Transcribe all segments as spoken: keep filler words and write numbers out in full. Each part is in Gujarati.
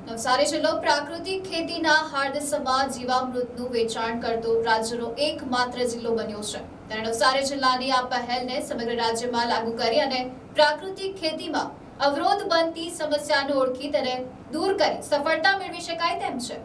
નવસારી જિલ્લો પ્રાકૃતિક ખેતીના હાર્દસમાં જીવામૃતનું વેચાણ કરતો રાજ્યનો એકમાત્ર જિલ્લો બન્યો છે। ત્યારે નવસારી જિલ્લાની આ પહેલને સમગ્ર રાજ્યમાં લાગુ કરી અને પ્રાકૃતિક ખેતીમાં અવરોધ બનતી સમસ્યાને ઓળખી તેને દૂર કરી સફળતા મેળવી શકાય તેમ છે।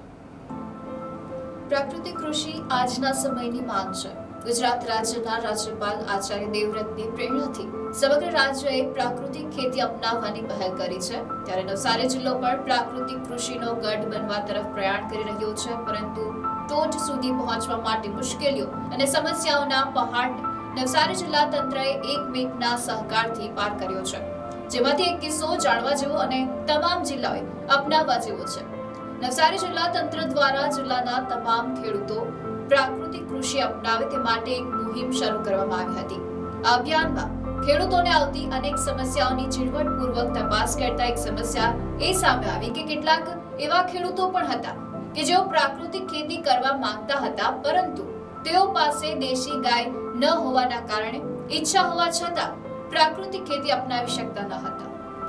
પ્રાકૃતિક કૃષિ આજના સમયની માંગ છે। ગુજરાત રાજ્યના રાજ્યપાલ આચાર્ય દેવવ્રતની પ્રેરણાથી સમગ્ર રાજ્યએ પ્રાકૃતિક ખેતી અપનાવવાની પહેલ કરી છે। ત્યારે નવસારી જિલ્લો પણ પ્રાકૃતિક કૃષિનો ગઢ બનવા તરફ પ્રયાણ કરી રહ્યો છે, પરંતુ ટોચ સુધી પહોંચવા માટે મુશ્કેલીઓ અને સમસ્યાઓના પહાડ નવસારી જિલ્લા તંત્રએ એકમેકના સહકારથી પાર કર્યો છે, જેમાંથી એક કિસ્સો જાણવા જેવો અને તમામ જિલ્લાઓએ અપનાવવા જેવો છે। નવસારી જિલ્લા તંત્ર દ્વારા જિલ્લાના તમામ ખેડૂતો પ્રાકૃતિક કૃષિ અપનાવે તે માટે એક મુહિમ શરૂ કરવામાં આવી હતી। આ અભિયાનમાં ખેડૂતોને આવતી અનેક સમસ્યાઓની ઝીણવટપૂર્વક તપાસ કરતા એક સમસ્યા એ સામે આવી કે કેટલાક એવા ખેડૂતો પણ હતા કે જેઓ પ્રાકૃતિક ખેતી કરવા માંગતા હતા, પરંતુ તેઓ પાસે દેશી ગાય ન હોવાના કારણે ઈચ્છા હોવા છતાં પ્રાકૃતિક ખેતી અપનાવી શકતા ન હતા।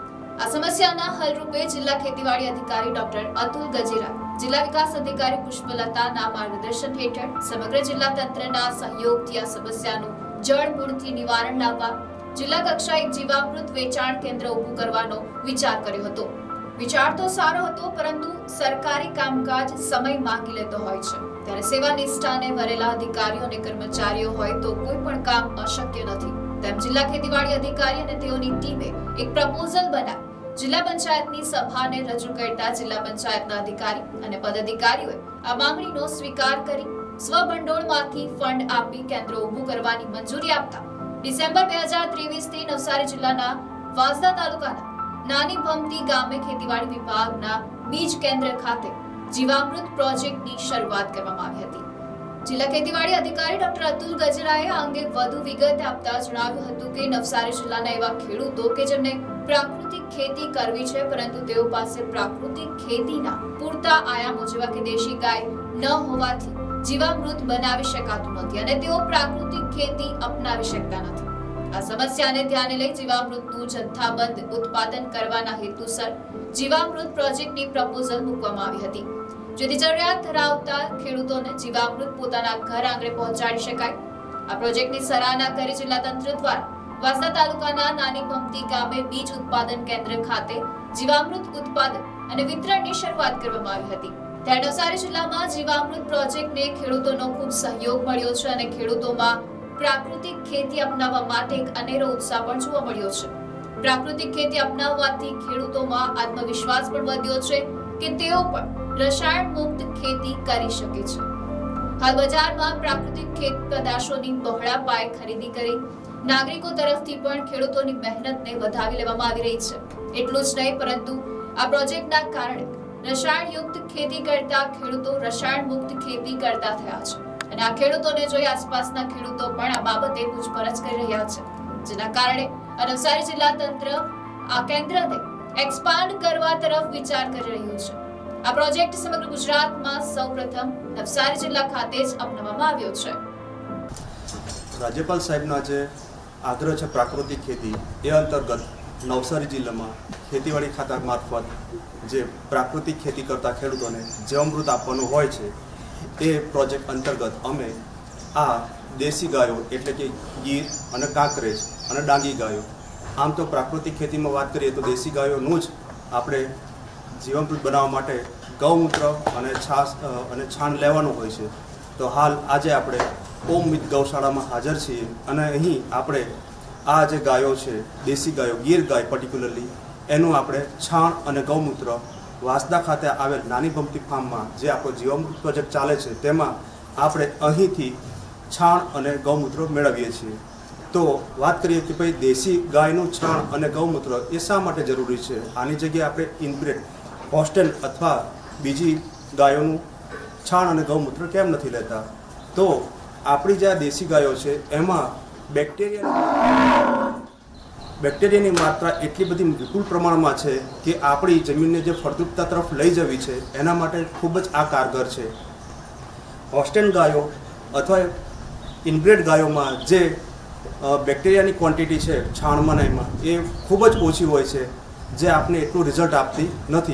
આ સમસ્યાના હલ રૂપે જિલ્લા ખેતીવાડી અધિકારી ડોક્ટર અતુલ ગજેરા, જિલ્લા વિકાસ અધિકારી પુષ્પલતાના માર્ગદર્શન હેઠળ સમગ્ર જિલ્લા તંત્રના સહયોગથી આ સમસ્યાનું જડ મૂળથી નિવારણ લાવવા જિલ્લા કક્ષાએ એક જીવામૃત વેચાણ કેન્દ્ર ઊભું કરવાનો વિચાર કર્યો હતો। વિચાર તો સારો હતો, પરંતુ સરકારી કામકાજ સમય માંગી લેતો હોય છે। ત્યારે સેવા નિષ્ઠાને ભરેલા અધિકારીઓ અને કર્મચારીઓ હોય તો કોઈ પણ કામ અશક્ય નથી, તેમ જિલ્લા ખેતીવાડી અધિકારી અને તેઓની ટીમે એક પ્રપોઝલ બનાવી જિલ્લા પંચાયતની સભાને રજૂ કરતા જિલ્લા પંચાયતના અધિકારી અને પદાધિકારીઓએ આ માંગણીનો સ્વીકાર કરી સ્વભંડોળમાંથી ફંડ આપી કેન્દ્ર ઊભું કરવાની મંજૂરી આપતા ડિસેમ્બર બે હજાર ત્રેવીસ થી નવસારી જિલ્લાના વાંસદા તાલુકાના નાની ભમતી ગામે ખેતીવાડી વિભાગના બીજ કેન્દ્ર ખાતે જીવામૃત પ્રોજેક્ટની શરૂઆત કરવામાં આવી હતી। જિલ્લા ખેતીવાડી અધિકારી ડોક્ટર અતુલ ગજરાએ આ અંગે વધુ વિગત આપતા જણાવ્યું હતું કે નવસારી જિલ્લાના એવા ખેડૂતો કે જેમને પ્રાકૃતિક ખેતી કરવી છે, પરંતુ તેઓ પાસે પ્રાકૃતિક ખેતીના પૂરતા આયામો જેવા કે દેશી ગાય ન હોવાથી જીવામૃત બનાવી શકાતું નથી અને તેઓ પ્રાકૃતિક ખેતી અપનાવી શકતા નથી। આ સમસ્યાને ધ્યાને લઈ જીવામૃતનું જથ્થાબંધ ઉત્પાદન કરવાના હેતુસર જીવામૃત પ્રોજેક્ટની પ્રપોઝલ મૂકવામાં આવી હતી, જેથી જરૂરિયાત ધરાવતા ખેડૂતોને જીવામૃત પોતાના ઘર આંગણે પહોંચાડી શકાય। આ પ્રોજેક્ટની સરાહના કરી જિલ્લા તંત્ર દ્વારા વાંસદા તાલુકાના નાની ભમતી ગામે બીજ ઉત્પાદન કેન્દ્ર ખાતે જીવામૃત ઉત્પાદન અને વિતરણની શરૂઆત કરવામાં આવી હતી। ત્યારે નવસારી જિલ્લામાં જીવામૃત પ્રોજેક્ટને ખેડૂતોનો ખૂબ સહયોગ મળ્યો છે અને ખેડૂતોમાં પ્રાકૃતિક ખેતી અપનાવવા માટે એક અનેરો ઉત્સાહ પણ જોવા મળ્યો છે। પ્રાકૃતિક ખેતી અપનાવવાથી ખેડૂતોમાં આત્મવિશ્વાસ પણ વધ્યો છે કે તેઓ પણ રસાયણ મુક્ત ખેતી કરી શકે છે। હાલ બજારમાં પ્રાકૃતિક ખેત પેદાશોની બહોળા પાયે ખરીદી કરી નાગરિકો તરફથી પણ ખેડૂતોની મહેનતને વધાવી લેવામાં આવી રહી છે। એટલું જ નહીં, પરંતુ આ પ્રોજેક્ટના કારણે રસાયણયુક્ત ખેતી કરતા ખેડૂતો રસાયણ મુક્ત ખેતી કરતા થયા છે અને આ ખેડૂતોને જોઈ આસપાસના ખેડૂતો પણ આ બાબતે પૂછપરછ કરી રહ્યા છે, જેના કારણે નવસારી જિલ્લા તંત્ર આ કેન્દ્રને એક્સપાન્ડ કરવા તરફ વિચાર કરી રહ્યું છે। આ પ્રોજેક્ટ સમગ્ર ગુજરાતમાં સૌપ્રથમ નવસારી જિલ્લા ખાતે જ અપનાવવામાં આવ્યો છે। રાજ્યપાલ સાહેબના જે આગ્રહ છે પ્રાકૃતિક ખેતી, એ અંતર્ગત નવસારી જિલ્લામાં ખેતીવાડી ખાતા મારફત જે પ્રાકૃતિક ખેતી કરતા ખેડૂતોને જીવામૃત આપવાનું હોય છે, એ પ્રોજેક્ટ અંતર્ગત અમે આ દેશી ગાયો એટલે કે ગીર અને કાંકરેજ અને ડાંગી ગાયો, આમ તો પ્રાકૃતિક ખેતીમાં વાત કરીએ તો દેશી ગાયોનું જ આપણે જીવામૃત બનાવવા માટે ગૌમૂત્ર અને છાશ અને છાણ લેવાનું હોય છે। તો હાલ આજે આપણે ઓમ મિત ગૌશાળામાં હાજર છીએ અને અહીં આપણે આ જે ગાયો છે દેશી ગાયો, ગીર ગાય પર્ટિક્યુલરલી, એનું આપણે છાણ અને ગૌમૂત્ર વાંસદા ખાતે આવેલ નાની ભમતી ફાર્મમાં જે આપણો જીવામૃત પ્રોજેક્ટ ચાલે છે તેમાં આપણે અહીંથી છાણ અને ગૌમૂત્ર મેળવીએ છીએ। તો વાત કરીએ કે ભાઈ દેશી ગાયનું છાણ અને ગૌમૂત્ર એ શા માટે જરૂરી છે? આની જગ્યાએ આપણે ઇનબ્રેડ હોસ્ટેલ અથવા બીજી ગાયોનું છાણ અને ગૌમૂત્ર કેમ નથી લેતા? તો આપણી જે આ દેશી ગાયો છે એમાં બેક્ટેરિયા બેક્ટેરિયાની માત્રા એટલી બધી વિપુલ પ્રમાણમાં છે કે આપણી જમીનને જે ફળદ્રુપતા તરફ લઈ જવી છે એના માટે ખૂબ જ આ કારગર છે। હોસ્ટેલ ગાયો અથવા ઇનબ્રેડ ગાયોમાં જે બેક્ટેરિયાની ક્વોન્ટિટી છે છાણમાં એમાં એ ખૂબ જ ઓછી હોય છે, જે આપને એટલું રિઝલ્ટ આપતી નથી।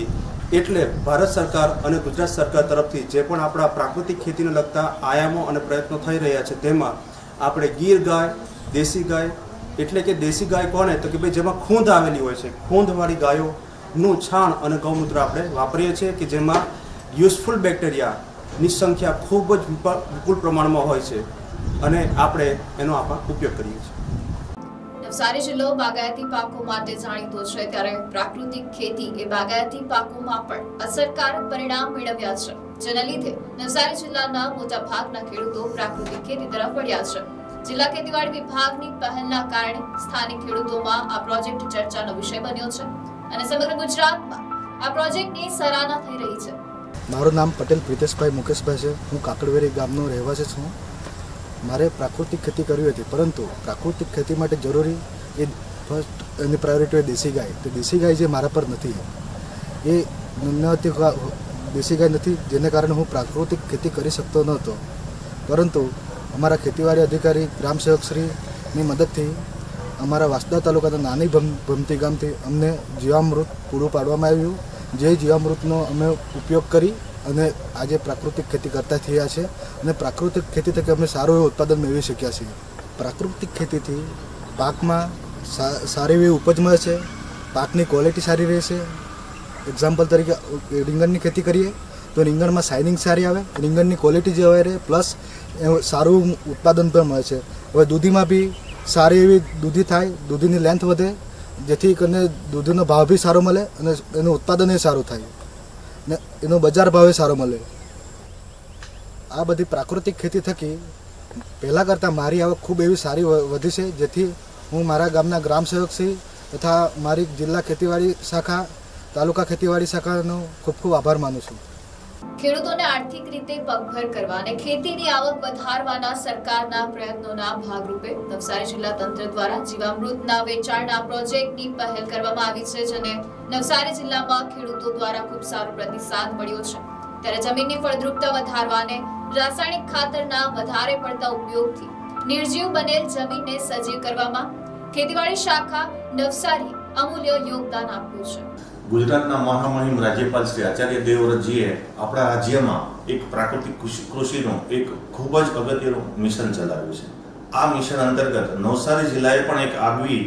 એટલે ભારત સરકાર અને ગુજરાત સરકાર તરફથી જે પણ આપણા પ્રાકૃતિક ખેતીને લગતા આયામો અને પ્રયત્નો થઈ રહ્યા છે તેમાં આપણે ગીર ગાય, દેશી ગાય, એટલે કે દેશી ગાય કોને તો કે ભાઈ જેમાં ખૂંદ આવેલી હોય છે, ખૂંદવાળી ગાયોનું છાણ અને ગૌમૂત્ર આપણે વાપરીએ છીએ કે જેમાં યુઝફુલ બેક્ટેરિયાની સંખ્યા ખૂબ જ વિપુલ પ્રમાણમાં હોય છે અને આપણે એનો આપણે ઉપયોગ કરીએ છીએ. નવસારી જિલ્લો બાગાયતી પાકો માટે જાણીતો છે, ત્યારે પ્રાકૃતિક ખેતી એ બાગાયતી પાકોમાં પણ અસરકારક પરિણામ મેળવ્યા છે, જેના લીધે નવસારી જિલ્લાના મોટા ભાગના ખેડૂતો પ્રાકૃતિક ખેતી તરફ વળ્યા છે. જિલ્લા ખેતીવાડી વિભાગની પહેલના કારણે સ્થાનિક ખેડૂતોમાં આ પ્રોજેક્ટ ચર્ચાનો વિષય બન્યો છે અને સમગ્ર ગુજરાતમાં આ પ્રોજેક્ટની સરાહના થઈ રહી છે. મારું નામ પટેલ પ્રિતેશભાઈ મુકેશભાઈ છે. હું કાકડવેરી ગામનો રહેવાસી છું. મારે પ્રાકૃતિક ખેતી કરવી હતી, પરંતુ પ્રાકૃતિક ખેતી માટે જરૂરી એ ફર્સ્ટ એની પ્રાયોરિટી હોય દેશી ગાય. તો દેશી ગાય જે મારા પર નથી, એ નથી દેશી ગાય નથી, જેને કારણે હું પ્રાકૃતિક ખેતી કરી શકતો નહોતો. પરંતુ અમારા ખેતીવાડી અધિકારી ગ્રામ સેવકશ્રીની મદદથી અમારા વાંસદા તાલુકાના નાની ભમતી ગામથી અમને જીવામૃત પૂરું પાડવામાં આવ્યું, જે જીવામૃતનો અમે ઉપયોગ કરી અને આજે પ્રાકૃતિક ખેતી કરતા થયા છે અને પ્રાકૃતિક ખેતી થકી અમે સારું એવું ઉત્પાદન મેળવી શક્યા છીએ. પ્રાકૃતિક ખેતીથી પાકમાં સારી એવી ઉપજ મળે છે, પાકની ક્વોલિટી સારી રહેશે. એક્ઝામ્પલ તરીકે રીંગણની ખેતી કરીએ તો રીંગણમાં શાઇનિંગ સારી આવે, રીંગણની ક્વોલિટી જે હોય રહે, પ્લસ સારું ઉત્પાદન પણ મળે છે. હવે દૂધીમાં બી સારી એવી દૂધી થાય, દૂધીની લેન્થ વધે, જેથી કરીને દૂધનો ભાવ બી સારો મળે અને એનું ઉત્પાદન એ સારું થાય ને એનો બજાર ભાવ સારો મળે. આ બધી પ્રાકૃતિક ખેતી થકી પહેલાં કરતાં મારી આવક ખૂબ એવી સારી વધી છે, જેથી હું મારા ગામના ગ્રામ સેવકશ્રી તથા મારી જિલ્લા ખેતીવાડી શાખા, તાલુકા ખેતીવાડી શાખાનો ખૂબ ખૂબ આભાર માનું છું. ખેડૂતોને આર્થિક રીતે પગભર કરવા અને ખેતીની આવક વધારવાના સરકારના પ્રયત્નોના ભાગરૂપે નવસારી જિલ્લા તંત્ર દ્વારા જીવામૃતના વેચાણના પ્રોજેક્ટની પહેલ કરવામાં આવી છે, જેને નવસારી જિલ્લામાં ખેડૂતો દ્વારા ખૂબ સારો પ્રતિસાદ મળ્યો છે. ત્યારે જમીનની ફળદ્રુપતા વધારવા અને રાસાયણિક ખાતરના વધારે પડતા ઉપયોગથી નિર્જીવ બનેલ જમીનને સજીવ કરવામાં ખેતીવાડી શાખા નવસારી અમૂલ્ય યોગદાન આપ્યું છે. ગુજરાતના મહામહિમ રાજ્યપાલ શ્રી આચાર્ય દેવવ્રતજીએ આપણા રાજ્યમાં એક પ્રાકૃતિક કૃષિનું એક ખૂબ જ અગત્યનું મિશન ચલાવ્યું છે. આ મિશન અંતર્ગત નવસારી જિલ્લાએ પણ એક આગવી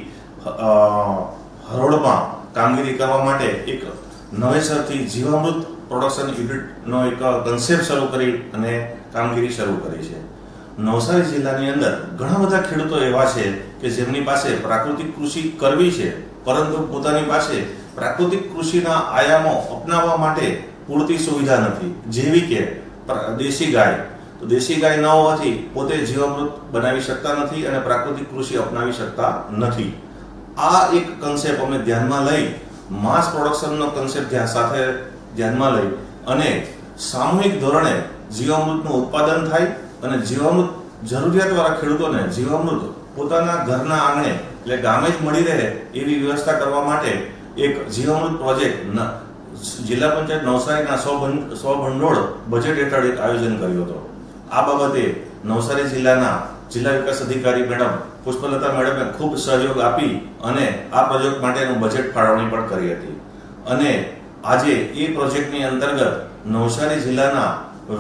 હરોળમાં કામગીરી કરવા માટે એક નવેસરથી જીવામૃત પ્રોડક્શન યુનિટનો એક કન્સેપ્ટ શરૂ કરી અને કામગીરી શરૂ કરી છે. નવસારી જિલ્લાની અંદર ઘણા બધા ખેડૂતો એવા છે કે જેમની પાસે પ્રાકૃતિક કૃષિ કરવી છે, પરંતુ પોતાની પાસે પ્રાકૃતિક કૃષિના આયામો અપનાવવા માટે પૂરતી સુવિધા નથી, જેવી કે દેશી ગાય. તો દેશી ગાય ન હોવાથી પોતે જીવામૃત બનાવી શકતા નથી અને પ્રાકૃતિક કૃષિ અપનાવી શકતા નથી. આ એક કન્સેપ્ટ અમે ધ્યાનમાં લઈ, માસ પ્રોડક્શનનો કન્સેપ્ટ ધ્યાન સાથે ધ્યાનમાં લઈ અને સામૂહિક ધોરણે જીવામૃતનું ઉત્પાદન થાય અને જીવામૃત જરૂરિયાતવાળા ખેડૂતોને જીવામૃત પોતાના ઘરના આંગણે એટલે ગામે જ મળી રહે એવી વ્યવસ્થા કરવા માટે એક જીવામૃત પ્રોજેક્ટ જિલ્લા પંચાયત નવસારીના સો ભંડોળ બજેટ હેઠળ એક આયોજન કર્યું હતું. આ બાબતે નવસારી જિલ્લાના જિલ્લા વિકાસ અધિકારી મેડમ પુષ્પલતા મેડમે ખૂબ સહયોગ આપી અને આ પ્રોજેક્ટ માટેનું બજેટ ફાળવણી પણ કરી હતી. અને આજે એ પ્રોજેક્ટની અંતર્ગત નવસારી જિલ્લાના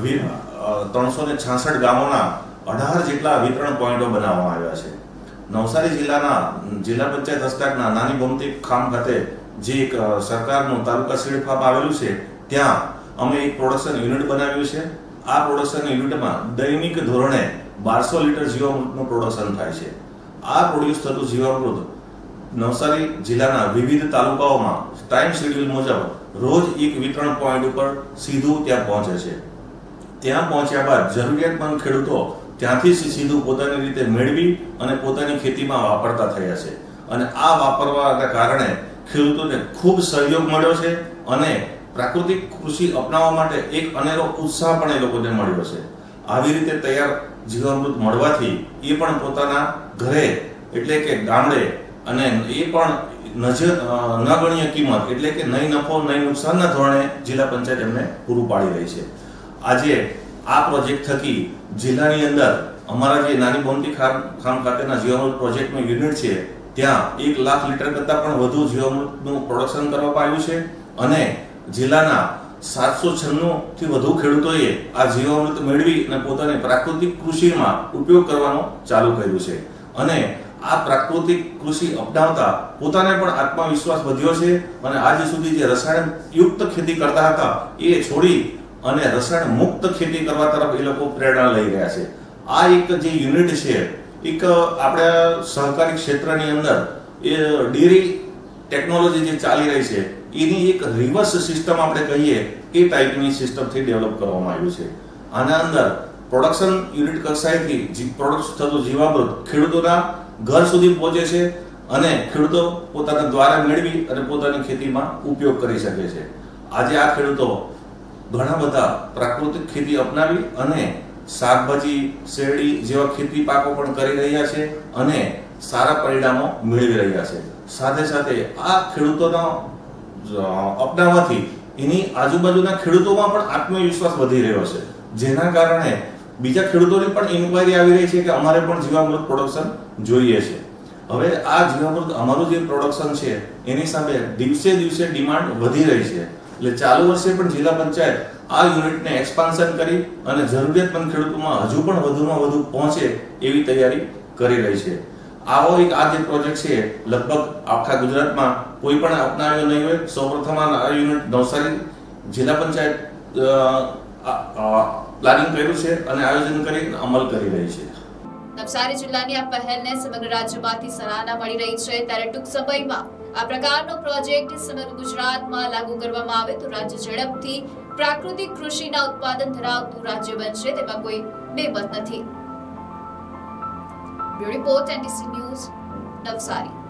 ત્રણસો ને છાસઠ ગામોના અઢાર જેટલા વિતરણ પોઈન્ટો બનાવવામાં આવ્યા છે. નવસારી જિલ્લાના જિલ્લા પંચાયત હસ્તકના નાની ગોમતી ખામ ખાતે જે એક સરકારનું તાલુકા સીડ ફાર્મ આવેલું છે, ત્યાં અમે એક પ્રોડક્શન યુનિટ બનાવ્યું છે. આ પ્રોડક્શન યુનિટમાં દૈનિક ધોરણે બારસો લીટર જીવામૃતનું પ્રોડક્શન થાય છે. આ પ્રોડ્યુસ થતું જીવામૃત નવસારી જિલ્લાના વિવિધ તાલુકાઓમાં ટાઈમ શેડ્યુલ મુજબ રોજ એક વિતરણ પોઈન્ટ ઉપર સીધું ત્યાં પહોંચે છે. ત્યાં પહોંચ્યા બાદ જરૂરિયાતમંદ ખેડૂતો ત્યાંથી સીધું પોતાની રીતે મેળવી અને પોતાની ખેતીમાં વાપરતા થયા છે. અને આ વાપરવાના કારણે ખેડૂતોને ખૂબ સહયોગ મળ્યો છે અને પ્રાકૃતિક કૃષિ અપનાવવા માટે એક અનેરો ઉત્સાહ પણ એ લોકોને મળ્યો છે. આવી રીતે તૈયાર જીવામૃત મળવાથી એ પણ પોતાના ઘરે એટલે કે ગામડે અને એ પણ નજર નગણ્ય કિંમત એટલે કે નહીં નફો નહીં નુકસાનના ધોરણે જિલ્લા પંચાયત એમને પૂરું પાડી રહી છે. આજે આ પ્રોજેક્ટ થકી જિલ્લાની અંદર અમારા જે નાની ગોમતી ખામ ખાતેના જીવામૃત પ્રોજેક્ટનું યુનિટ છે, ત્યાં એક લાખ લીટર કરતાં પણ વધુ જીવામૃતનું પ્રોડક્શન કરવામાં આવ્યું છે અને જિલ્લાના સાતસો છન્નું થી વધુ ખેડૂતોએ આ જીવામૃત મેળવી અને પોતાની પ્રાકૃતિક કૃષિમાં ઉપયોગ કરવાનો ચાલુ કર્યું છે અને આ પ્રાકૃતિક કૃષિ અપનાવતા પોતાને પણ આત્મવિશ્વાસ વધ્યો છે અને આજ સુધી જે રસાયણ યુક્ત ખેતી કરતા હતા એ છોડી અને રસાયણ મુક્ત ખેતી કરવા તરફ એ લોકો પ્રેરણા લઈ રહ્યા છે. આ એક જે યુનિટ છે એક આપણા સહકારી ક્ષેત્રની અંદર એ ડેરી ટેકનોલોજી જે ચાલી રહી છે એની એક રિવર્સ સિસ્ટમ આપણે કહીએ એ ટાઈપની સિસ્ટમથી ડેવલપ કરવામાં આવ્યું છે. આના અંદર પ્રોડક્શન યુનિટ કક્ષાએથી પ્રોડક્ટ થતું જીવામૃત ખેડૂતોના ઘર સુધી પહોંચે છે અને ખેડૂતો પોતાના દ્વારા મેળવી અને પોતાની ખેતીમાં ઉપયોગ કરી શકે છે. આજે આ ખેડૂતો ઘણા બધા પ્રાકૃતિક ખેતી અપનાવી અને શાકભાજી શેરડી જેવા ખેતી પાકો પણ કરી રહ્યા છે અને સારા પરિણામો મેળવી રહ્યા છે. સાથે સાથે આ ખેડૂતોનો અપનાવવાથી એની આજુબાજુના ખેડૂતોમાં પણ આત્મવિશ્વાસ વધી રહ્યો છે, જેના કારણે બીજા ખેડૂતોની પણ ઇન્ક્વાયરી આવી રહી છે કે અમારે પણ જીવામૃત પ્રોડક્શન જોઈએ છે. હવે આ જીવામૃત અમારું જે પ્રોડક્શન છે એની સામે દિવસે દિવસે ડિમાન્ડ વધી રહી છે. એટલે ચાલુ વર્ષે પણ જિલ્લા પંચાયત આ યુનિટને એક્સપાન્શન કરી અને જરૂરિયાતમંદ ખેડૂતોમાં હજુ પણ વધુમાં વધુ પહોંચે એવી તૈયારી કરી રહી છે. આવો એક આ જે પ્રોજેક્ટ છે લગભગ આખા ગુજરાતમાં કોઈ પણ અપનાવ્યો નહીં હોય. સૌપ્રથમ આ યુનિટ નવસારી જિલ્લા પંચાયત પ્લાનિંગ કર્યું છે અને આયોજન કરી અમલ કરી રહી છે. નવસારી જિલ્લાની આ પહેલને સમગ્ર રાજ્યમાંથી સરાહના મળી રહી છે. ત્યારે ટૂંક સમયમાં આ પ્રકારનો પ્રોજેક્ટ સમગ્ર ગુજરાતમાં લાગુ કરવામાં આવે તો રાજ્ય ઝડપથી પ્રાકૃતિક કૃષિના ઉત્પાદન ધરાવતું રાજ્ય બનશે તેમાં કોઈ બેમત નથી. Bureau report NDC news Navsari.